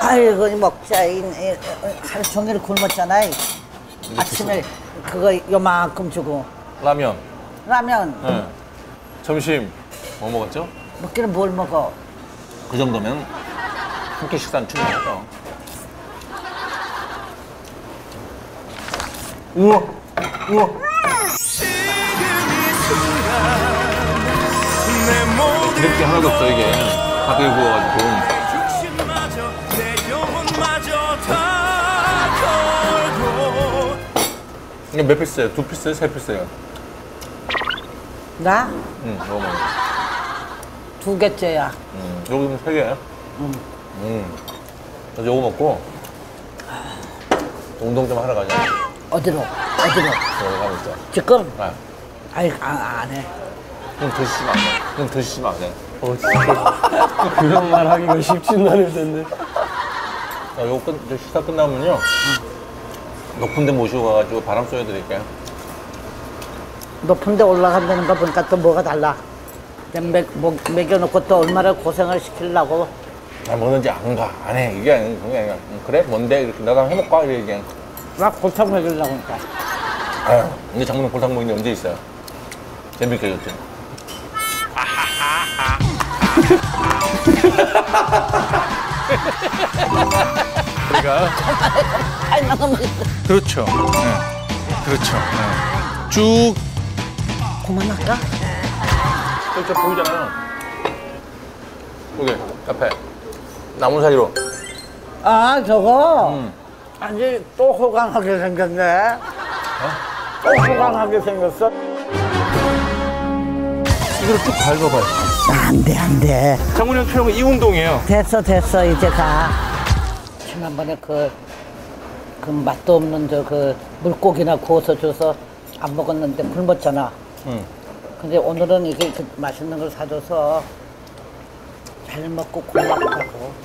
아이고 먹자. 하루 종일 굶었잖아. 아침에 그거 요만큼 주고. 라면. 라면. 네. 점심 뭐 먹었죠? 먹기는 뭘 먹어? 그 정도면 한 끼 식사는 충분하죠. 우와, 우와. 이렇게 하나도 없어 이게. 밥을 구워가지고. 이게 몇 피스예요? 2피스예요? 3피스예요? 나? 응, 너무 많이. 2개째야. 여기는 3개예요? 그래서 요거 먹고 운동 좀 하러 가자. 어디로? 여기 가고 있어. 지금? 네. 아이, 안 해. 좀 드시면 안 돼. 좀 드시면 안 돼. 진짜. 그런 말 하기가 쉽진 않을 텐데. 요거 이제 식사 끝나면요. 높은 데 모시고 가가지고 바람 쐬어드릴게요. 높은 데 올라간다는 거 보니까 또 뭐가 달라. 먹여놓고 또 얼마나 고생을 시키려고. 아, 뭐든지 안 가, 안 해. 이게 아니라 그냥 그래? 뭔데? 이렇게 나랑 해볼까? 이래, 그냥. 나 골탕 먹이려고 하니까. 아유, 근데 장모님 골탕 먹는 게 언제 있어요? 재밌게 해줬죠. 우리가 그렇죠. 네. 그렇죠. 네. 쭉. 그만할까? 저 보이잖아요. 여기, 옆에. 나무 사이로. 아, 저거? 아니, 또 호강하게 생겼네. 또 호강하게 생겼어? 이걸 쭉 밟아봐요. 안 돼. 장모님 표현은 이 운동이에요. 됐어, 이제 가. 지난번에 그 맛도 없는 물고기나 구워서 줘서 안 먹었는데 굶었잖아. 근데 오늘은 이게 맛있는 걸 사줘서 잘 먹고 고맙다고.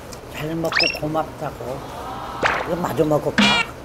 이거 마저 먹을까?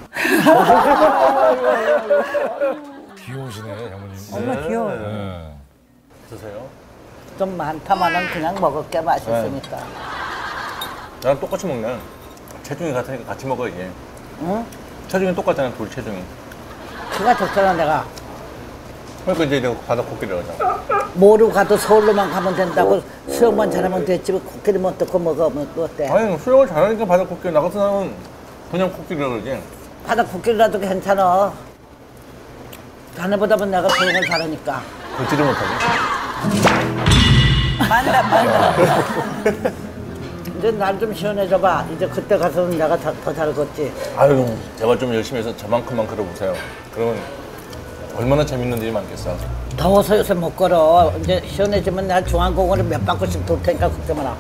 귀여우시네, 장모님. 정말 귀여워. 네. 드세요. 좀 많다마는 그냥 먹을게 맛있으니까. 나랑 똑같이 먹네. 체중이 같으니까 같이 먹어야지. 응? 체중이 똑같잖아, 둘 체중이. 그가 좋잖아 내가. 그러니까 이제 내가 바다 코끼리 하자. 뭐로 가도 서울로만 가면 된다고 수영만 잘하면 됐지 코끼리 못 듣고 먹으면 또 어때? 아니, 수영을 잘하니까 바다 코끼리. 나 같은 사람은 그냥 코끼리라 그러지. 바다 코끼리라도 괜찮아. 자네보다는 내가 수영을 잘하니까. 걷지를 못하지. 맞다. 이제 날 좀 시원해져봐. 이제 그때 가서는 내가 더 잘 걷지. 아유, 제발 좀 열심히 해서 저만큼만 걸어보세요. 그러면 얼마나 재밌는 일이 많겠어. 더워서 요새 못 걸어. 이제 시원해지면 날 중앙공원에 몇 바퀴씩 돌 테니까 걱정 마라.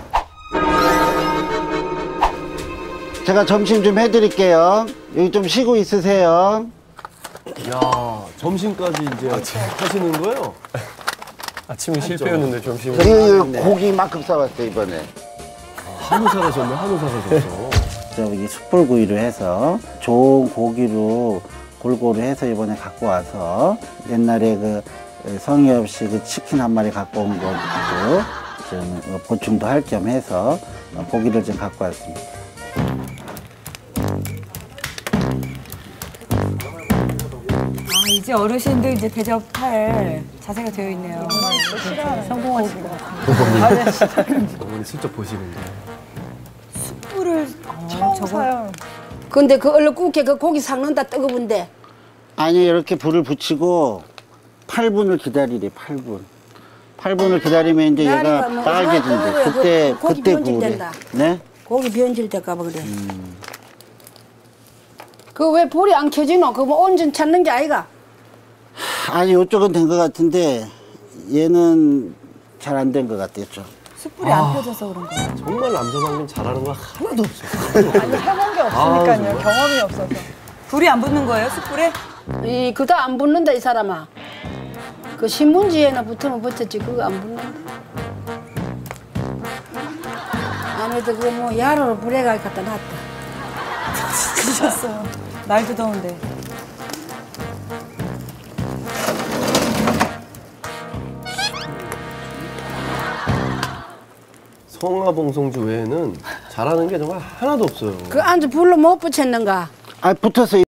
제가 점심 좀 해드릴게요. 여기 좀 쉬고 있으세요. 이야, 점심까지 이제 하시는 거예요? 아침이 실패였는데 점심은. 이 고기 이만큼 싸왔어요, 이번에. 한우 사가셨네, 한우 사가셨어. 저기 숯불구이로 해서 좋은 고기로 골고루 해서 이번에 갖고 와서 옛날에 그 성의 없이 그 치킨 한 마리 갖고 온 것도 좀 보충도 할 겸 해서 고기를 좀 갖고 왔습니다. 아, 이제 어르신들 이제 대접할 자세가 되어 있네요. 성공하실 것 같아요. 어머니 슬쩍 보시는데. 숯불을 처음 사요. 근데 그 얼른 굽게 그 고기 삭는다 뜨거운데. 아니 이렇게 불을 붙이고 8분을 기다리래. 8분을 기다리면 이제 얘가 뭐 빨개진대. 그때 고기 그때 변질 구우래. 된다. 네? 고기 변질 될까 봐 그래. 그 왜 불이 안 켜지노? 그거 뭐 온전 찾는 게 아이가? 아니 이쪽은 된 것 같은데 얘는 잘 안 된 것 같아요. 좀. 숯불이 안 펴져서 그런 거예요. 정말 남자 방금 잘하는 거 하나도 없어. 아니 해본 게 없으니까요. 경험이 없어서. 불이 안 붙는 거예요, 숯불에? 그거 안 붙는다 이 사람아. 그 신문지에나 붙으면 붙었지 그거 안 붙는다. 아무래도 그 뭐 야로로 불에 갈 갖다 놨다. 드셨어요. 날도 더운데. 성화봉송주 외에는 잘하는 게 정말 하나도 없어요. 그 안주 불로 못 붙였는가? 아, 붙어서